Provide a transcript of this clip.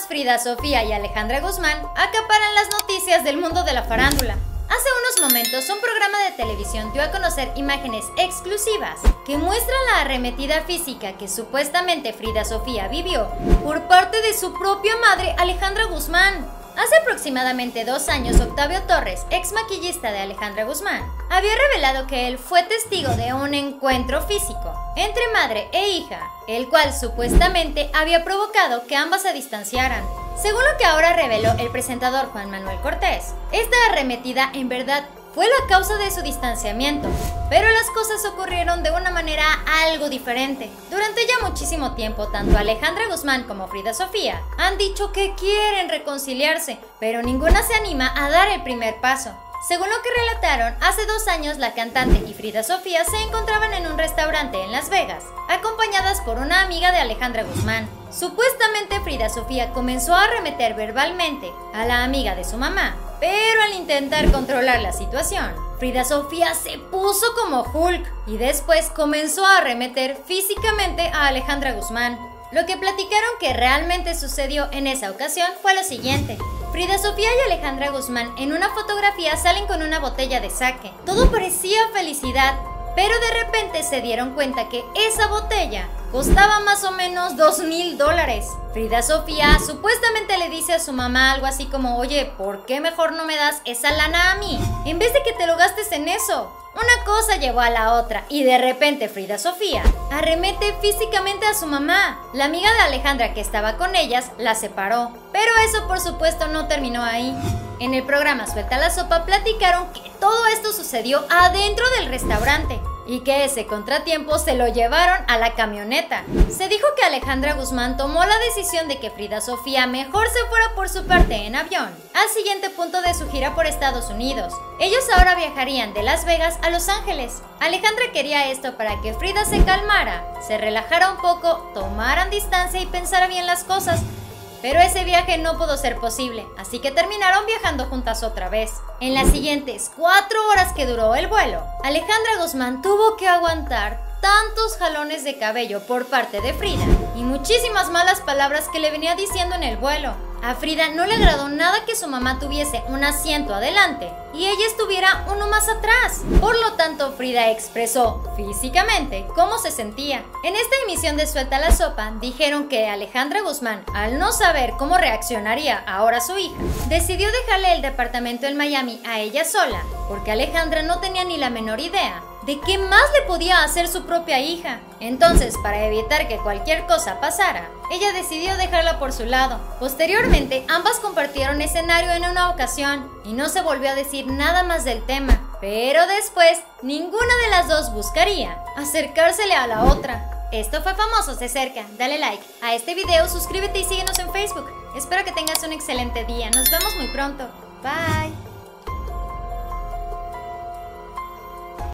Frida Sofía y Alejandra Guzmán acaparan las noticias del mundo de la farándula. Hace unos momentos un programa de televisión dio a conocer imágenes exclusivas que muestran la arremetida física que supuestamente Frida Sofía vivió por parte de su propia madre Alejandra Guzmán. Hace aproximadamente 2 años, Octavio Torres, ex maquillista de Alejandra Guzmán, había revelado que él fue testigo de un encuentro físico entre madre e hija, el cual supuestamente había provocado que ambas se distanciaran. Según lo que ahora reveló el presentador Juan Manuel Cortés, esta arremetida en verdad fue la causa de su distanciamiento, pero las cosas ocurrieron de una manera algo diferente. Durante ya muchísimo tiempo, tanto Alejandra Guzmán como Frida Sofía han dicho que quieren reconciliarse, pero ninguna se anima a dar el primer paso. Según lo que relataron, hace 2 años la cantante y Frida Sofía se encontraban en un restaurante en Las Vegas, acompañadas por una amiga de Alejandra Guzmán. Supuestamente Frida Sofía comenzó a arremeter verbalmente a la amiga de su mamá, pero al intentar controlar la situación, Frida Sofía se puso como Hulk y después comenzó a arremeter físicamente a Alejandra Guzmán. Lo que platicaron que realmente sucedió en esa ocasión fue lo siguiente. Frida Sofía y Alejandra Guzmán en una fotografía salen con una botella de sake. Todo parecía felicidad, pero de repente se dieron cuenta que esa botella costaba más o menos $2,000. Frida Sofía supuestamente le dice a su mamá algo así como: oye, ¿por qué mejor no me das esa lana a mí en vez de que te lo gastes en eso? Una cosa llevó a la otra y de repente Frida Sofía arremete físicamente a su mamá. La amiga de Alejandra que estaba con ellas la separó, pero eso por supuesto no terminó ahí. En el programa Suelta la Sopa platicaron que todo esto sucedió adentro del restaurante y que ese contratiempo se lo llevaron a la camioneta. Se dijo que Alejandra Guzmán tomó la decisión de que Frida Sofía mejor se fuera por su parte en avión al siguiente punto de su gira por Estados Unidos. Ellos ahora viajarían de Las Vegas a Los Ángeles. Alejandra quería esto para que Frida se calmara, se relajara un poco, tomaran distancia y pensara bien las cosas. Pero ese viaje no pudo ser posible, así que terminaron viajando juntas otra vez. En las siguientes 4 horas que duró el vuelo, Alejandra Guzmán tuvo que aguantar tantos jalones de cabello por parte de Frida y muchísimas malas palabras que le venía diciendo en el vuelo. A Frida no le agradó nada que su mamá tuviese un asiento adelante y ella estuviera uno más atrás. Por lo tanto, Frida expresó físicamente cómo se sentía. En esta emisión de Suelta la Sopa dijeron que Alejandra Guzmán, al no saber cómo reaccionaría ahora su hija, decidió dejarle el departamento en Miami a ella sola, porque Alejandra no tenía ni la menor idea de qué más le podía hacer su propia hija. Entonces, para evitar que cualquier cosa pasara, ella decidió dejarla por su lado. Posteriormente, ambas compartieron escenario en una ocasión y no se volvió a decir nada más del tema. Pero después, ninguna de las dos buscaría acercársele a la otra. Esto fue Famosos de Cerca. Dale like a este video, suscríbete y síguenos en Facebook. Espero que tengas un excelente día. Nos vemos muy pronto. Bye.